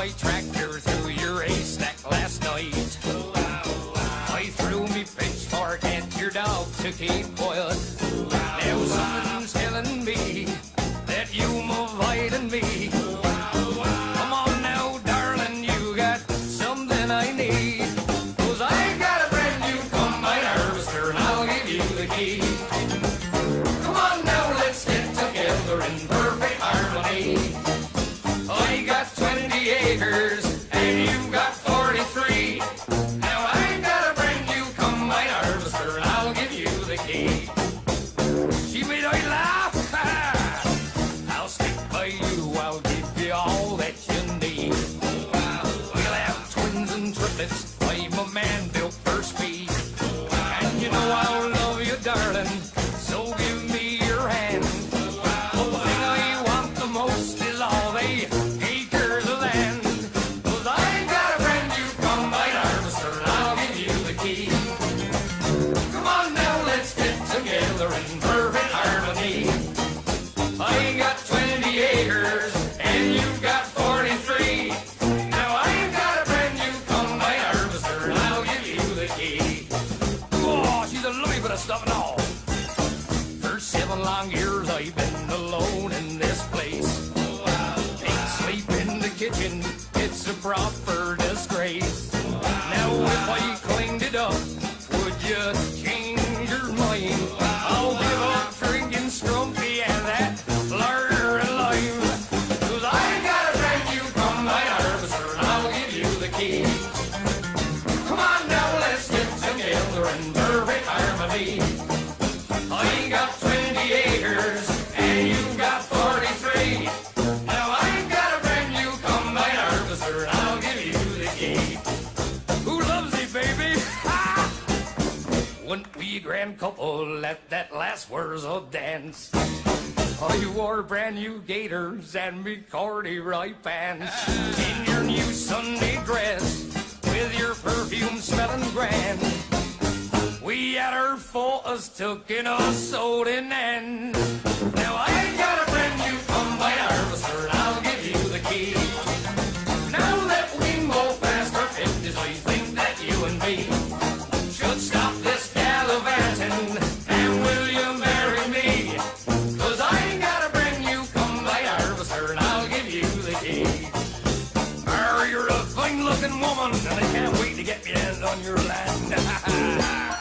my tractor through your haystack last night. I threw me pitchfork at your dog to keep quiet. Now something's telling me that you're avoiding me. Come on now, darling, you got something I need. 'Cause I got a brand new combine harvester and I'll give you the key. Come on now, let's get together in perfect harmony. I got 20 acres and you've got 43. Now I got a brand new combine harvester and I'll give you the key. She made I laugh. I'll stick by you, I'll give you all that you need. We'll have twins and triplets, I'm a man built for speed. And you know I'll love you, darling, so give me your hand. The thing I want the most is all they acres of land. 'Cause I got a brand new combine harvester and I'll give you the key. Come on now, let's get together in perfect harmony. I got 20 acres and you've got 43. Now I got a brand new combine harvester and I'll give you the key. Oh, she's a lovely bit of stuff and all. For 7 long years I've been alone in this place. Can't sleep in the kitchen, it's a proper disgrace. Now if I cleaned it up, would you change your mind? I'll give up drinking Strumpy and that larder and lime. 'Cause I got a brand new combine harvester and I'll give you the key. Come on now, let's get together in perfect harmony. I got 20 acres and you've got 43. Now I got a brand new combine harvester and I'll give you the key. Who loves it, baby? Ha! Wouldn't we a grand couple at that last Wurzel dance? Oh, you wore brand new gaiters and me corduroy pants. In your new Sunday dress with your perfume smelling grand. We had our photos took in a sold in end. Now I got a brand new combine harvester and I'll give you the key. Now that we both past our 50s, I think that you and me should stop this gallivanting and will you marry me? 'Cause I got a brand new combine harvester and I'll give you the key. You're a fine looking woman and I can't wait to get my hands on your land.